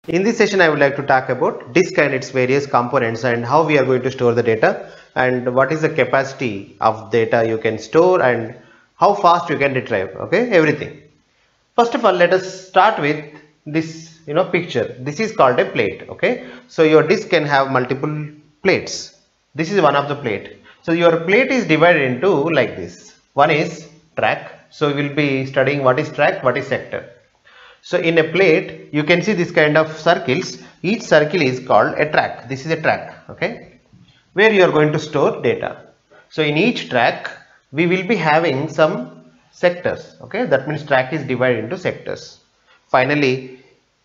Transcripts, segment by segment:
In this session, I would like to talk about disk and its various components and how we are going to store the data and what is the capacity of data you can store and how fast you can retrieve. Okay, everything. First of all, let us start with this picture. This is called a plate. Okay, so your disk can have multiple plates. This is one of the plate. So your plate is divided into like this. One is track. So we will be studying what is track, what is sector. So in a plate, you can see this kind of circles. Each circle is called a track. This is a track, okay, where you are going to store data. So in each track, we will be having some sectors, okay. That means track is divided into sectors. Finally,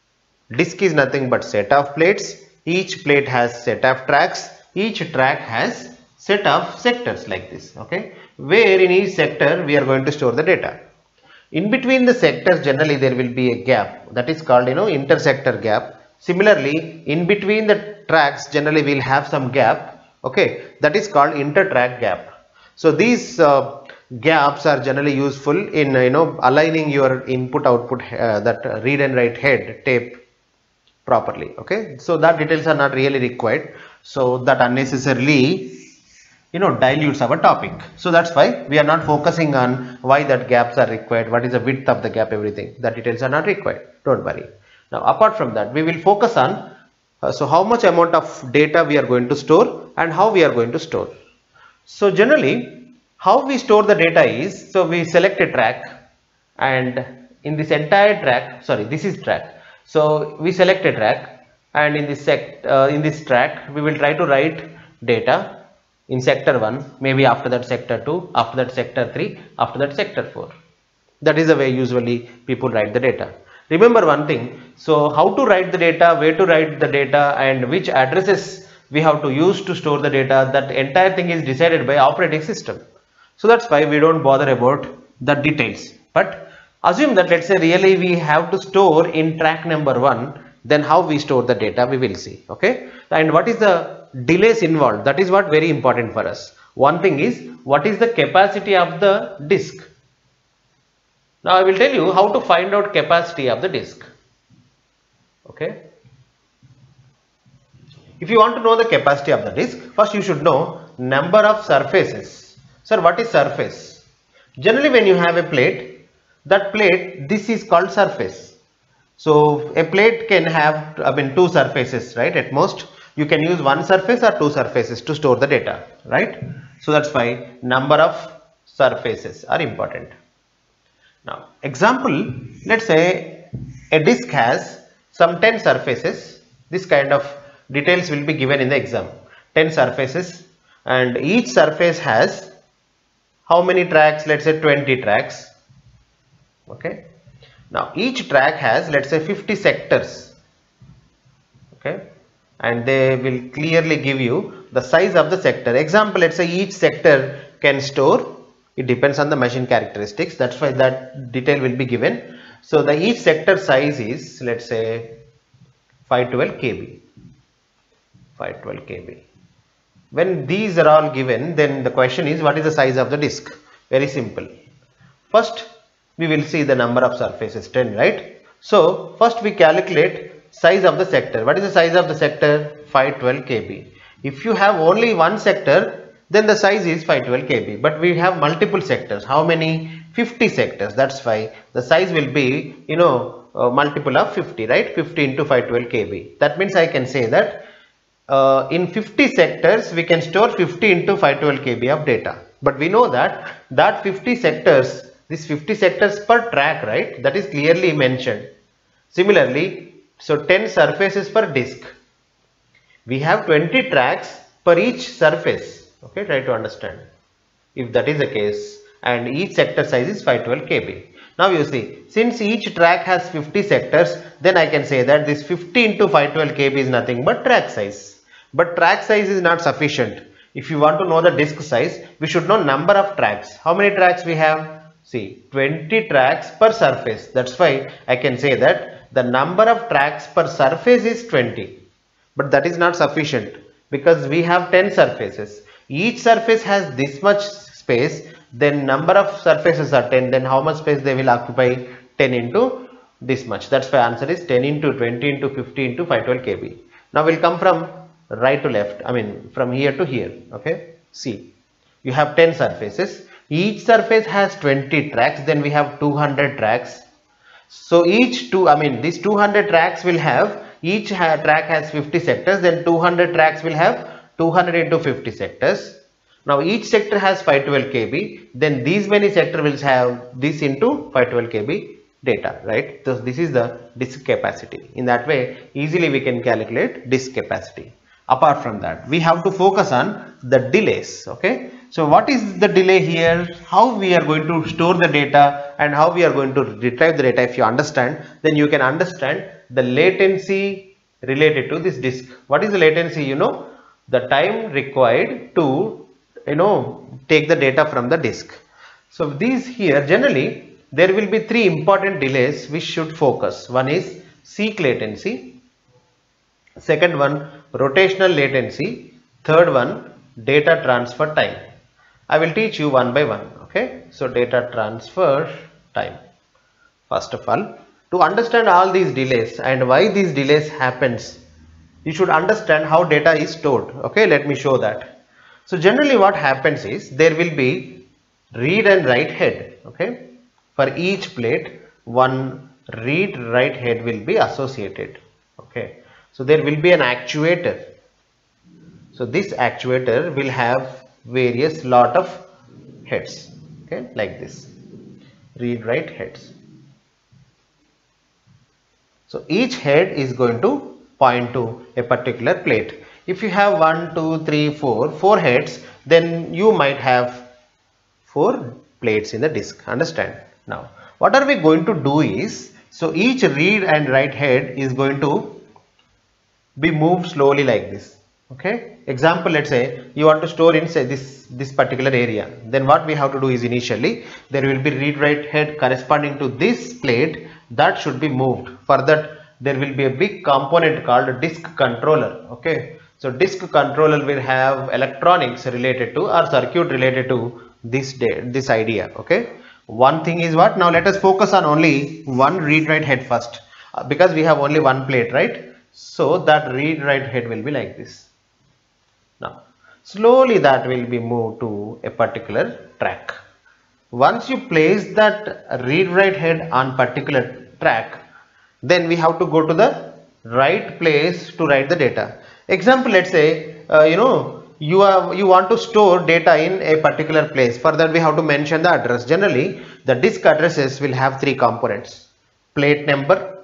disk is nothing but set of plates. Each plate has set of tracks. Each track has set of sectors like this, okay, where in each sector we are going to store the data. In between the sectors, generally there will be a gap, that is called intersector gap. Similarly, in between the tracks, generally we will have some gap, okay, that is called intertrack gap. So these gaps are generally useful in aligning your input output that read and write head tape properly, okay. So that details are not really required, so that unnecessarily dilutes our topic. So that's why we are not focusing on why that gaps are required, what is the width of the gap, everything. That details are not required. Don't worry. Now apart from that, we will focus on so how much amount of data we are going to store and how we are going to store. So generally, how we store the data is, so we select a track, and in this entire track, sorry, this is track. So we select a track, and in this track, we will try to write data in sector 1, maybe after that sector 2, after that sector 3, after that sector 4. That is the way usually people write the data. Remember one thing, so how to write the data, where to write the data, and which addresses we have to use to store the data, that entire thing is decided by operating system. So that's why we don't bother about the details. But assume that, let's say really we have to store in track number 1, then how we store the data we will see, okay. And what is the delays involved, that is what very important for us. One thing is, what is the capacity of the disk. Now I will tell you how to find out capacity of the disk, okay. If you want to know the capacity of the disk, first you should know number of surfaces. Sir, what is surface? Generally when you have a plate, that plate, this is called surface. So a plate can have two surfaces, right, at most. You can use one surface or two surfaces to store the data, right? So that's why number of surfaces are important. Now example, let's say a disk has some 10 surfaces. This kind of details will be given in the exam. 10 surfaces, and each surface has how many tracks? Let's say 20 tracks, okay. Now each track has, let's say, 50 sectors, okay, and they will clearly give you the size of the sector. Example, let's say each sector can store, it depends on the machine characteristics, that's why that detail will be given. So the each sector size is, let's say, 512 KB. 512 KB. When these are all given, then the question is, what is the size of the disk? Very simple. First we will see the number of surfaces, 10, right? So first we calculate size of the sector. What is the size of the sector? 512 KB. If you have only one sector, then the size is 512 KB. But we have multiple sectors. How many? 50 sectors. That's why the size will be, multiple of 50, right? 50 into 512 KB. That means I can say that in 50 sectors, we can store 50 into 512 KB of data. But we know that 50 sectors, this 50 sectors per track, right? That is clearly mentioned. Similarly, so 10 surfaces per disk. We have 20 tracks per each surface. Okay, try to understand. If that is the case, and each sector size is 512 KB. Now you see, since each track has 50 sectors, then I can say that this 50 into 512 KB is nothing but track size. But track size is not sufficient. If you want to know the disk size, we should know number of tracks. How many tracks we have? See, 20 tracks per surface. That's why I can say that the number of tracks per surface is 20. But that is not sufficient because we have 10 surfaces. Each surface has this much space, then number of surfaces are 10, then how much space they will occupy? 10 into this much. That's why answer is 10 into 20 into 50 into 512 kb. Now we'll come from right to left, I mean from here to here. Okay, see, you have 10 surfaces, each surface has 20 tracks, then we have 200 tracks. So these 200 tracks will have, each track has 50 sectors, then 200 tracks will have 200 into 50 sectors. Now each sector has 512 kb, then these many sectors will have this into 512 kb data, right? So this is the disk capacity. In that way, easily we can calculate disk capacity. Apart from that, we have to focus on the delays. Okay, so what is the delay here, how we are going to store the data, and how we are going to retrieve the data. If you understand, then you can understand the latency related to this disk. What is the latency? You know, the time required to take the data from the disk. So these here, generally there will be three important delays we should focus. One is seek latency, second one rotational latency, third one data transfer time. I will teach you one by one. Okay, so data transfer time. First of all, to understand all these delays and why these delays happens, you should understand how data is stored. Okay, let me show that. So generally what happens is, there will be read and write head. Okay, for each plate one read write head will be associated. Okay, so there will be an actuator. So this actuator will have various lot of heads. Okay, like this, read write heads. So each head is going to point to a particular plate. If you have 1, 2, 3, 4 heads, then you might have 4 plates in the disk. Understand? Now what are we going to do is, so each read and write head is going to be moved slowly like this. Okay, example, let's say you want to store in, say, this particular area, then what we have to do is, initially there will be read write head corresponding to this plate that should be moved. For that there will be a big component called disk controller. Okay, so disk controller will have electronics related to, or circuit related to this idea. Okay, one thing is what, now let us focus on only one read write head first, because we have only one plate, right? So that read write head will be like this. Now slowly that will be moved to a particular track. Once you place that read write head on particular track, then we have to go to the right place to write the data. Example, let's say you want to store data in a particular place. For that we have to mention the address. Generally the disk addresses will have 3 components: plate number,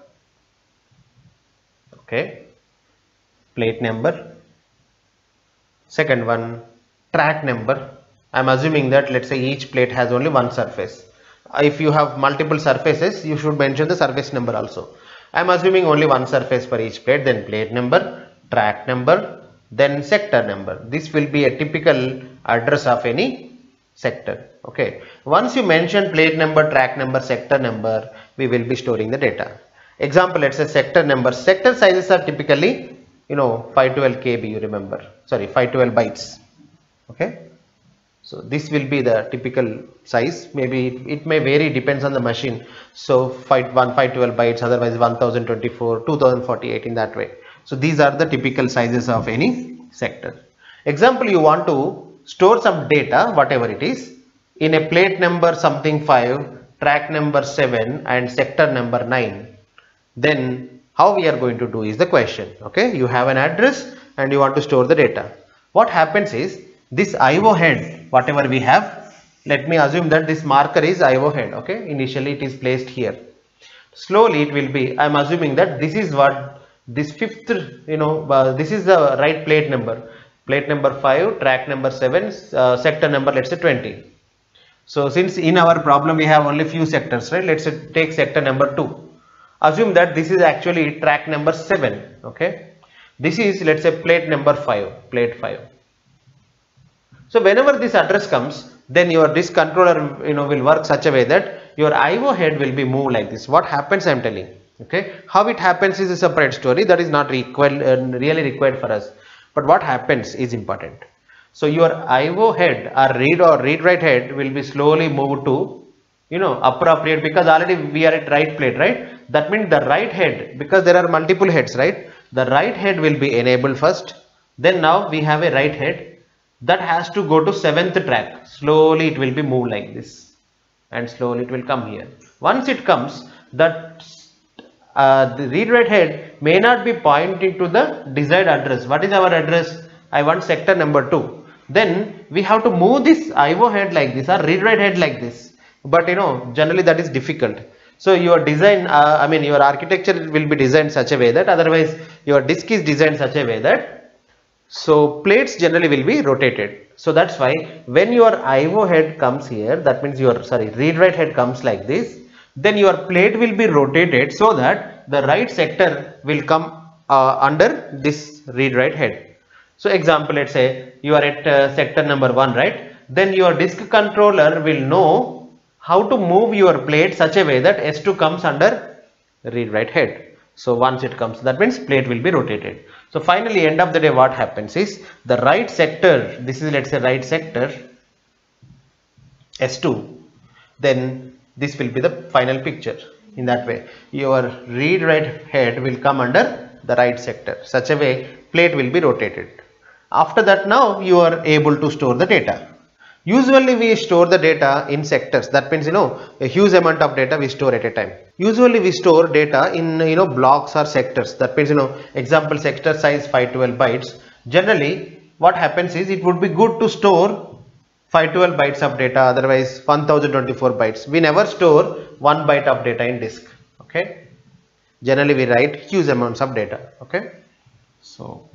okay, plate number, second one track number. I am assuming that, let's say, each plate has only one surface. If you have multiple surfaces, you should mention the surface number also. I am assuming only one surface for each plate. Then plate number, track number, then sector number. This will be a typical address of any sector. Okay, once you mention plate number, track number, sector number, we will be storing the data. Example, let's say sector number. Sector sizes are typically 512 kb, you remember, sorry, 512 bytes. Okay, so this will be the typical size. Maybe it may vary, depends on the machine. So 512 bytes, otherwise 1024, 2048, in that way. So these are the typical sizes of any sector. Example, you want to store some data, whatever it is, in a plate number something 5, track number 7 and sector number 9. Then how we are going to do is the question. Okay, you have an address and you want to store the data. What happens is, this IO head, whatever we have, let me assume that this marker is IO head. Okay, initially it is placed here. Slowly it will be, I am assuming that this is what, this fifth, this is the right plate number 5, track number 7, sector number, let's say 20. So since in our problem we have only few sectors, right? Let's say take sector number 2. Assume that this is actually track number 7. Okay, this is, let's say, plate number 5, plate 5. So whenever this address comes, then your disk controller will work such a way that your IO head will be moved like this. What happens, I am telling. Okay, how it happens is a separate story, that is not really required for us, but what happens is important. So your IO head or read write head will be slowly moved to appropriate, because already we are at right plate, right? That means the right head, because there are multiple heads, right? The right head will be enabled first. Then now we have a right head that has to go to 7th track. Slowly it will be moved like this, and slowly it will come here. Once it comes, that the read write head may not be pointing to the desired address. What is our address? I want sector number 2. Then we have to move this IO head like this, or read write head like this. But generally that is difficult. So your design, your architecture will be designed such a way that, otherwise your disk is designed such a way that, so plates generally will be rotated. So that's why when your IO head comes here, that means your read write head comes like this, then your plate will be rotated so that the right sector will come under this read write head. So example, let's say you are at sector number 1, right? Then your disk controller will know how to move your plate such a way that S2 comes under read write head. So once it comes, that means plate will be rotated. So finally, end of the day, what happens is the right sector, this is, let's say, right sector S2, then this will be the final picture. In that way, your read write head will come under the right sector, such a way plate will be rotated. After that, now you are able to store the data. Usually we store the data in sectors. That means a huge amount of data we store at a time. Usually we store data in blocks or sectors. That means example, sector size 512 bytes. Generally what happens is, it would be good to store 512 bytes of data, otherwise 1024 bytes. We never store 1 byte of data in disk. Okay, generally we write huge amounts of data. Okay, so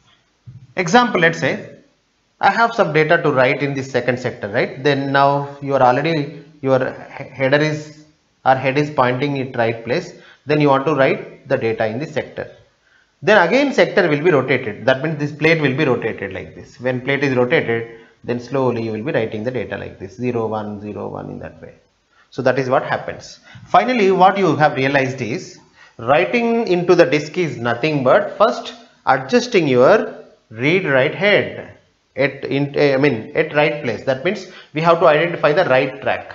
example, let's say I have some data to write in this second sector, right? Then now you are already, your header is, or head is pointing at right place. Then you want to write the data in this sector. Then again sector will be rotated. That means this plate will be rotated like this. When plate is rotated, then slowly you will be writing the data like this, 0 1 0 1, in that way. So that is what happens. Finally, what you have realized is, writing into the disk is nothing but first adjusting your read write head at right place. That means we have to identify the right track.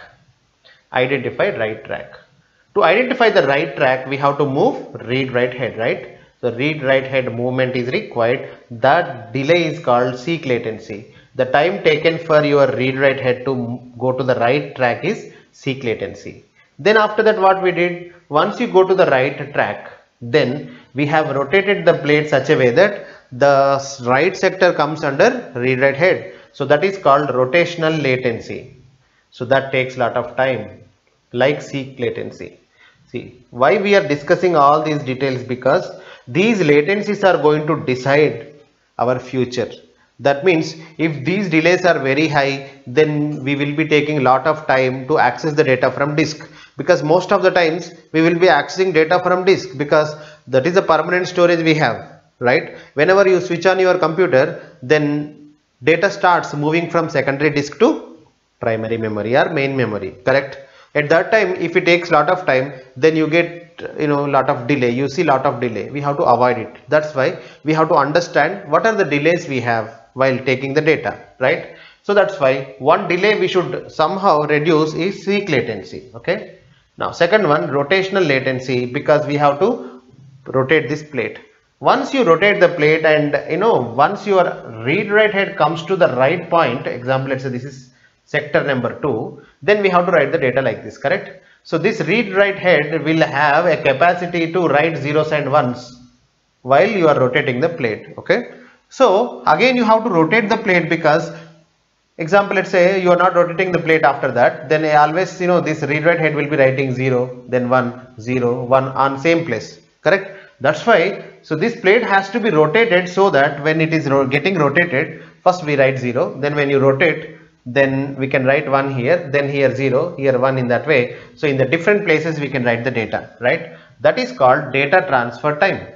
Identify right track. To identify the right track, we have to move read write head, right? The read write head movement is required. That delay is called seek latency. The time taken for your read write head to go to the right track is seek latency. Then after that, what we did, once you go to the right track, then we have rotated the plate such a way that the right sector comes under read write head. So that is called rotational latency. So that takes a lot of time, like seek latency. See, why we are discussing all these details? Because these latencies are going to decide our future. That means if these delays are very high, then we will be taking a lot of time to access the data from disk, because most of the times we will be accessing data from disk, because that is the permanent storage we have, right? Whenever you switch on your computer, then data starts moving from secondary disk to primary memory or main memory, correct? At that time, if it takes a lot of time, then you get lot of delay. You see lot of delay. We have to avoid it. That's why we have to understand what are the delays we have while taking the data, right? So that's why one delay we should somehow reduce is seek latency. Okay, now second one, rotational latency, because we have to rotate this plate. Once you rotate the plate, and once your read write head comes to the right point, example, let's say this is sector number 2, then we have to write the data like this, correct? So this read write head will have a capacity to write zeros and ones while you are rotating the plate. Okay, so again you have to rotate the plate, because example, let's say you are not rotating the plate after that, then always this read write head will be writing 0, then 1 0 1 on same place, correct? That's why, so this plate has to be rotated, so that when it is getting rotated, first we write 0, then when you rotate, then we can write 1 here, then here 0, here 1, in that way. So in the different places we can write the data, right? That is called data transfer time.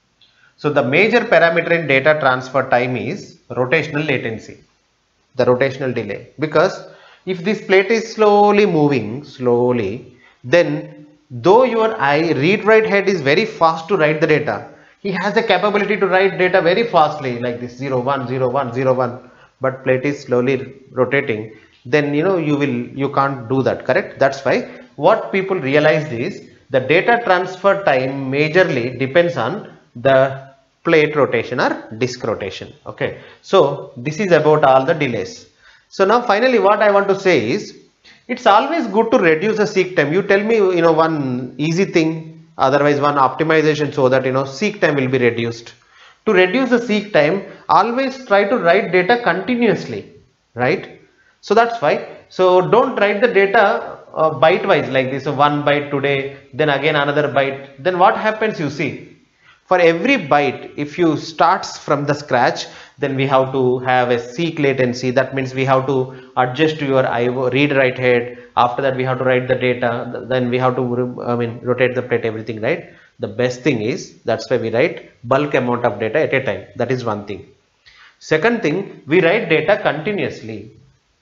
So the major parameter in data transfer time is rotational latency, the rotational delay, because if this plate is slowly moving, then though your read write head is very fast to write the data, he has the capability to write data very fastly like this, 0 1 0 1 0 1, but plate is slowly rotating, then you can't do that, correct? That's why what people realized is, the data transfer time majorly depends on the plate rotation or disk rotation. Okay, so this is about all the delays. So now finally what I want to say is, it's always good to reduce the seek time. You tell me, one easy thing, otherwise one optimization, so that seek time will be reduced. To reduce the seek time, always try to write data continuously, right? So that's why. So don't write the data byte wise like this. So 1 byte today, then again another byte. Then what happens, you see, for every byte, if you starts from the scratch, then we have to have a seek latency. That means we have to adjust to your IO read write head. After that we have to write the data. Then we have to rotate the plate, everything, right? The best thing is, that's why we write bulk amount of data at a time. That is one thing. Second thing, we write data continuously,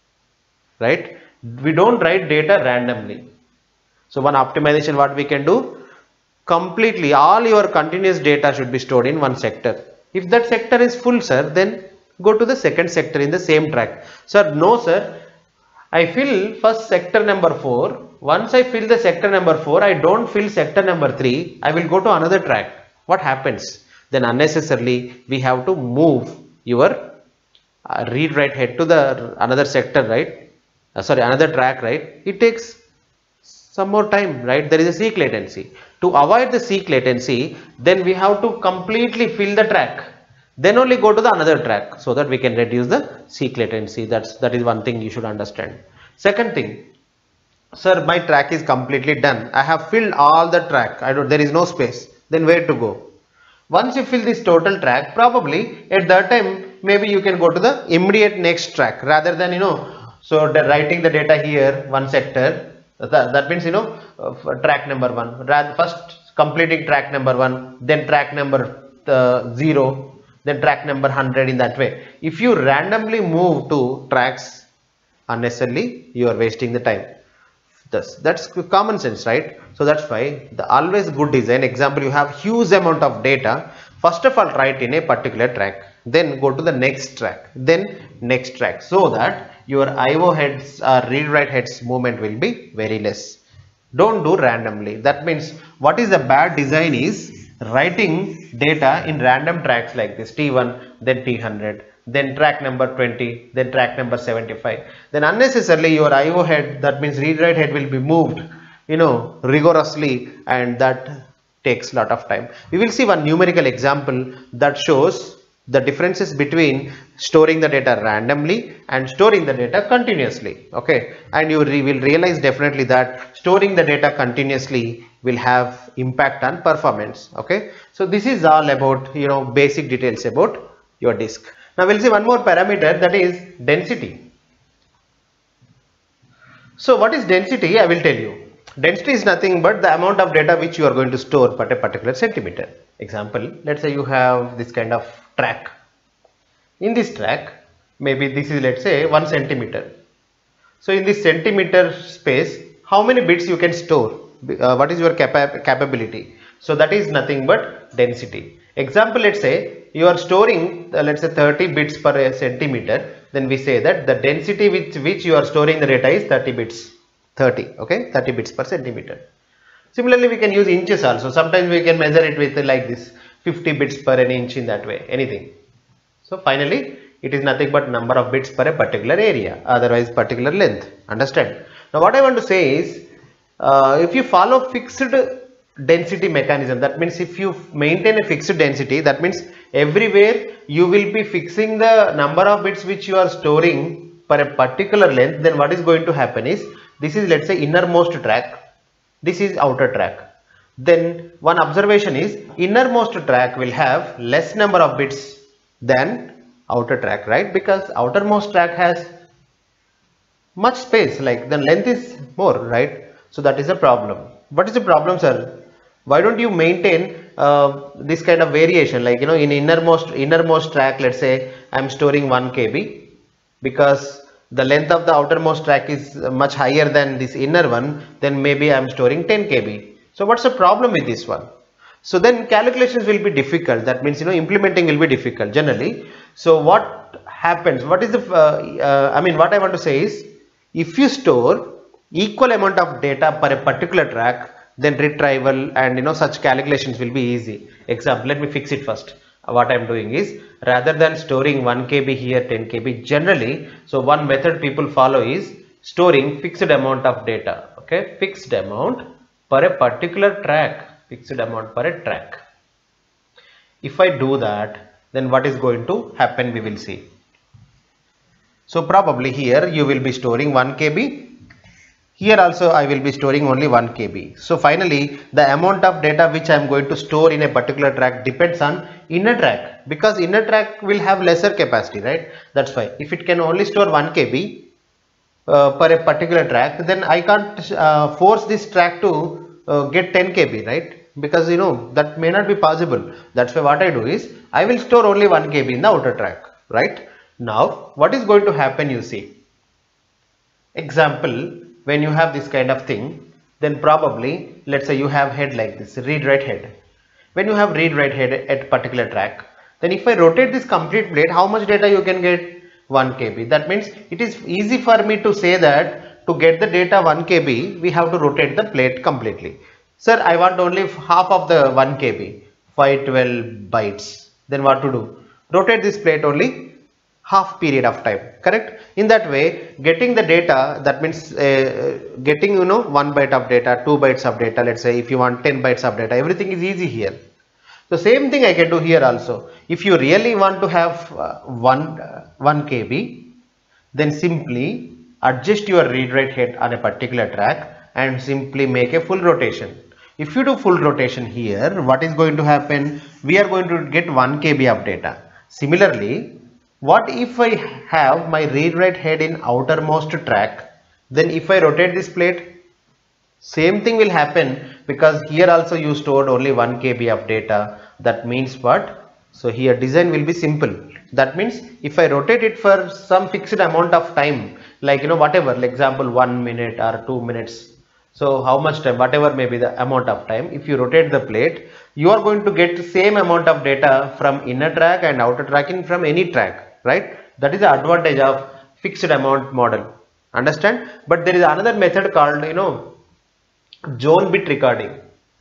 right? We don't write data randomly. So one optimization what we can do, completely all your continuous data should be stored in one sector. If that sector is full, sir, then go to the second sector in the same track. Sir, no sir, I fill first sector number 4. Once I fill the sector number 4, I don't fill sector number 3, I will go to another track. What happens? Then unnecessarily we have to move your read write head to the another sector, right? Another track, right? It takes some more time, right? There is a seek latency. To avoid the seek latency, then we have to completely fill the track, then only go to the another track, so that we can reduce the seek latency. That is one thing you should understand. Second thing, sir, my track is completely done. I have filled all the track. There is no space. Then where to go? Once you fill this total track, probably at that time, maybe you can go to the immediate next track rather than, so writing the data here, one sector. That means, track number 1. Rather first completing track number 1, then track number 0, then track number 100, in that way. If you randomly move to tracks unnecessarily, you are wasting the time. That's common sense, right? So that's why the always good design. Example, you have huge amount of data. First of all, write in a particular track, then go to the next track, then next track, so that your IO heads or read write heads movement will be very less. Don't do randomly. That means what is the bad design is writing data in random tracks like this, T1, then T100, then track number 20, then track number 75. Then unnecessarily your IO head, that means read write head, will be moved, rigorously, and that takes lot of time. We will see one numerical example that shows the differences between storing the data randomly and storing the data continuously. Okay, and you will realize definitely that storing the data continuously will have impact on performance. Okay, so this is all about basic details about your disk. Now we'll see one more parameter, that is density. So what is density? I will tell you. Density is nothing but the amount of data which you are going to store per a particular centimeter. Example, let's say you have this kind of track. In this track, maybe this is, let's say, 1 centimeter. So in this centimeter space, how many bits you can store? What is your capability? So that is nothing but density. Example, let's say you are storing let's say 30 bits per centimeter. Then we say that the density with which you are storing the data is 30 bits. 30, okay, 30 bits per centimeter. Similarly, we can use inches also. Sometimes we can measure it with like this, 50 bits per an inch, in that way, anything. So finally, it is nothing but number of bits per a particular area, otherwise particular length. Understand? Now what I want to say is, if you follow fixed density mechanism, that means if you maintain a fixed density, that means everywhere you will be fixing the number of bits which you are storing per a particular length. Then what is going to happen is, this is, let's say, innermost track, this is outer track. Then one observation is, innermost track will have less number of bits than outer track, right? Because outermost track has much space, like the length is more, right? So that is a problem. What is the problem, sir? Why don't you maintain this kind of variation, like in innermost track, let's say I am storing 1 KB, because the length of the outermost track is much higher than this inner one, then maybe I am storing 10 KB. So what's the problem with this one? So then calculations will be difficult. That means implementing will be difficult generally. So what happens? What is the what I want to say is, if you store equal amount of data per a particular track, then retrieval and such calculations will be easy. Example, let me fix it first. What I am doing is, rather than storing 1 KB here, 10 KB generally, so one method people follow is storing fixed amount of data. Okay, fixed amount per a particular track, fixed amount per a track. If I do that, then what is going to happen, we will see. So probably here you will be storing 1 KB. Here also I will be storing only 1 KB. So finally the amount of data which I am going to store in a particular track depends on inner track, because inner track will have lesser capacity, right? That's why if it can only store 1 KB per a particular track, then I can't force this track to get 10 KB, right? Because that may not be possible. That's why what I do is I will store only 1 KB in the outer track, right? Now what is going to happen, you see. Example, when you have this kind of thing, then probably let's say you have head like this, read write head. When you have read write head at particular track, then if I rotate this complete plate, how much data you can get? 1 KB. That means it is easy for me to say that to get the data 1 KB, we have to rotate the plate completely. Sir, I want only half of the 1 KB, 512 bytes. Then what to do? Rotate this plate only half period of time, correct? In that way, getting the data, that means getting 1 byte of data, 2 bytes of data, let's say if you want 10 bytes of data, everything is easy here. The same thing I can do here also. If you really want to have 1 KB, then simply adjust your read write head on a particular track and simply make a full rotation. If you do full rotation here, what is going to happen? We are going to get 1 KB of data. Similarly, what if I have my read write head in outermost track? Then if I rotate this plate, same thing will happen, because here also you stored only 1 KB of data. That means what? So here design will be simple. That means if I rotate it for some fixed amount of time, like whatever, like example 1 minute or 2 minutes. So how much time, whatever may be the amount of time, if you rotate the plate, you are going to get the same amount of data from inner track and outer tracking from any track, right? That is the advantage of fixed amount model. Understand? But there is another method called zone bit recording.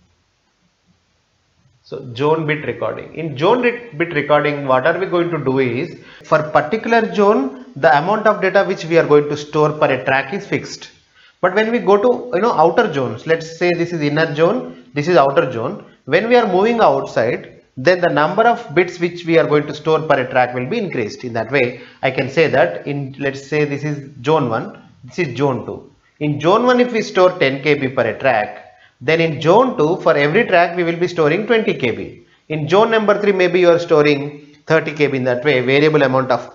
So zone bit recording. In zone bit recording, what are we going to do is, for particular zone, the amount of data which we are going to store per a track is fixed. But when we go to outer zones, let's say this is inner zone, this is outer zone. When we are moving outside, then the number of bits which we are going to store per a track will be increased. In that way, I can say that let's say this is zone 1, this is zone 2. In zone 1, if we store 10 KB per a track, then in zone 2, for every track we will be storing 20 KB. In zone number 3, maybe you are storing 30 KB. In that way, variable amount of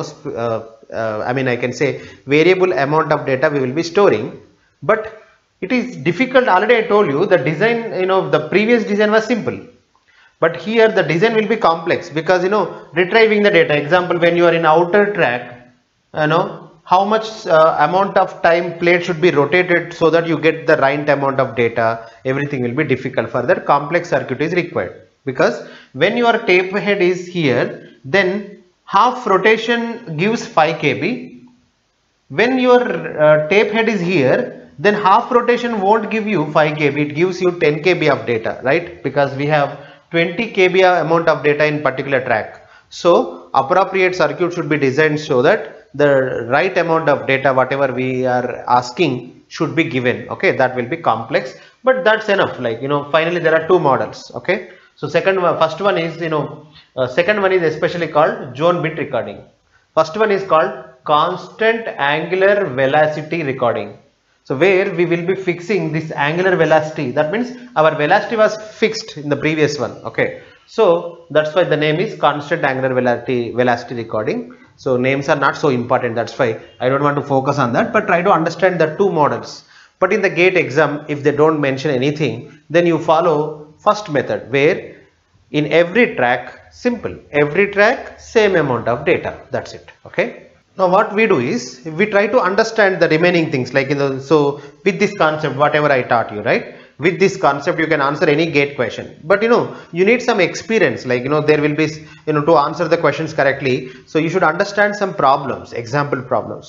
I can say variable amount of data we will be storing. But it is difficult. Already I told you the design, the previous design was simple, but here the design will be complex, because retrieving the data. Example, when you are in outer track, how much amount of time plate should be rotated so that you get the right amount of data, everything will be difficult. Further complex circuit is required, because when your tape head is here, then half rotation gives 5 KB. When your tape head is here, then half rotation won't give you 5 KB, it gives you 10 KB of data, right? Because we have 20 KB amount of data in particular track. So appropriate circuit should be designed so that the right amount of data, whatever we are asking, should be given. Okay, that will be complex, but that's enough. Like finally there are two models. Okay, so first one is second one is especially called zone bit recording. First one is called constant angular velocity recording. So where we will be fixing this angular velocity. That means our velocity was fixed in the previous one. Okay, so that's why the name is constant angular velocity recording. So names are not so important, that's why I don't want to focus on that, but try to understand the two models. But in the GATE exam, if they don't mention anything, then you follow first method, where in every track, simple, every track same amount of data, that's it. Okay, now what we do is we try to understand the remaining things, like so with this concept, whatever I taught you, right? With this concept you can answer any GATE question, but you need some experience, like there will be to answer the questions correctly, so you should understand some problems, example problems.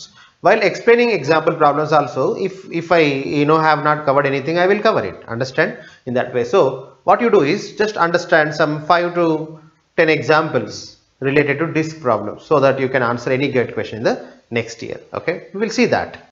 While explaining example problems also, if I have not covered anything, I will cover it, understand, in that way. So what you do is just understand some 5 to 10 examples related to disk problems so that you can answer any GATE question in the next year. Okay, we will see that.